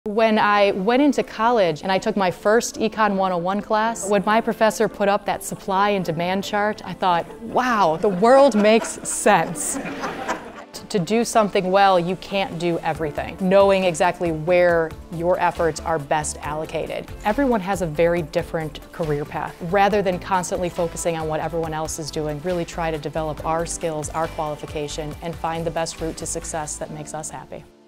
When I went into college and I took my first Econ 101 class, when my professor put up that supply and demand chart, I thought, wow, the world makes sense. To do something well, you can't do everything. Knowing exactly where your efforts are best allocated. Everyone has a very different career path. Rather than constantly focusing on what everyone else is doing, really try to develop our skills, our qualification, and find the best route to success that makes us happy.